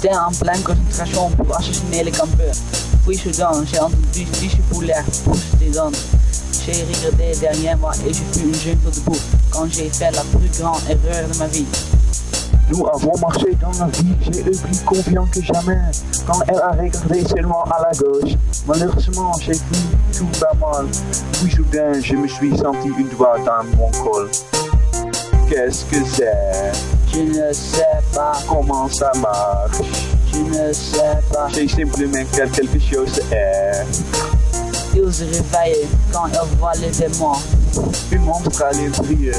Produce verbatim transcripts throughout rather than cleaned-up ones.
J'étais en pleine concentration pour assassiner les campeurs. Puis soudain, j'ai entendu dix poulets pousser des dents. J'ai regardé derrière moi et j'ai vu une jeune debout. Quand j'ai fait la plus grande erreur de ma vie. Nous avons marché dans la vie, j'ai eu plus confiant que jamais. Quand elle a regardé seulement à la gauche, malheureusement j'ai vu tout va mal. Puis soudain, je me suis senti une doigt dans mon col. Qu'est-ce que c'est? Je ne sais pas Comment ça marche? Je ne sais pas. J'ai simplement fait quelque chose et... Il se réveille quand il voit les démons. Un monstre à l'intérieur.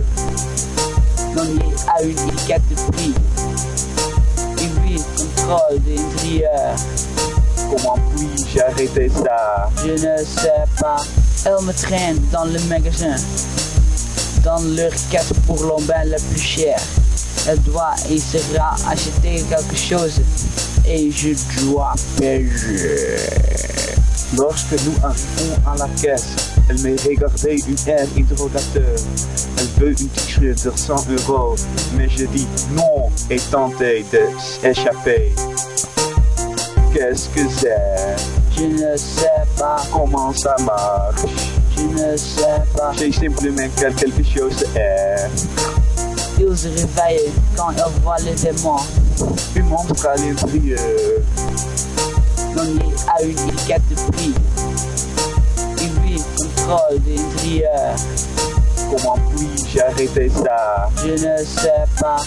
Donné à une étiquette de prix. Il lui contrôle l'intérieur. Comment puis-je arrêter ça? Je ne sais pas. Elle me traîne dans le magasin. Dans leur caisse pour l'emballage la plus chère. Elle doit et sera acheter quelque chose. Et je dois payer. Lorsque nous arrivons à la caisse, elle me regardait d'un air interrogateur. Elle veut une t-shirt de cent euros, mais je dis non et tentais d'échapper. Qu'est-ce que c'est? Je ne sais pas Comment ça marche? Je ne sais pas. J'ai simplement fait quelque chose et... Il se réveille quand il voit les démons. Un monstre à l'intérieur. Donné à une étiquette de prix. Il lui contrôle l'intérieur. Comment puis-je arrêter ça? Je ne sais pas.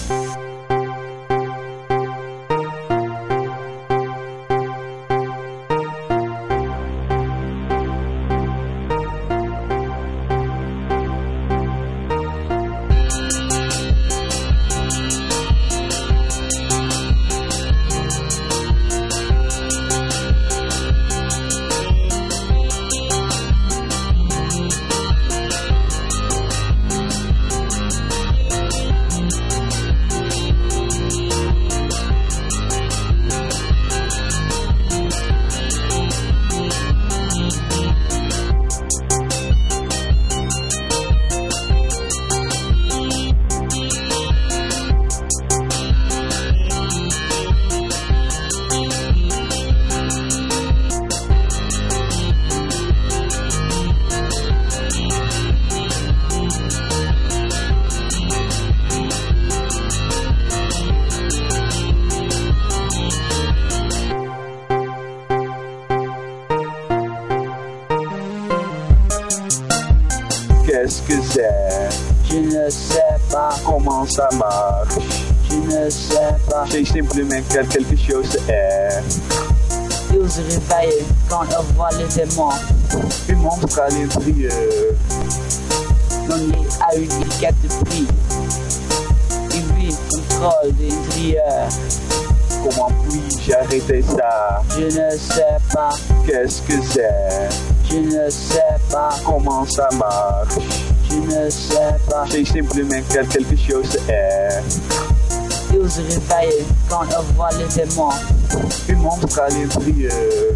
Qu'est-ce que c'est? Je ne sais pas Comment ça marche? Je ne sais pas. J'ai simplement fait quelque chose et... Il se réveille quand il voit les démons. Un monstre à l'intérieur. Donné à une étiquette de prix. Il lui contrôle l'intérieur. Comment puis-je arrêter ça? Je ne sais pas Qu'est-ce que c'est? Je ne sais pas Comment ça marche? Je ne sais pas. J'ai simplement fait quelque chose et... Il se réveille quand il voit les démons. Un monstre à l'intérieur.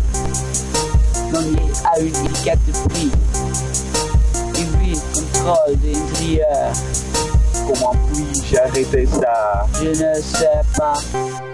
Donné à une étiquette de prix. Il lui contrôle l'intérieur. Comment puis-je arrêter ça? Je ne sais pas.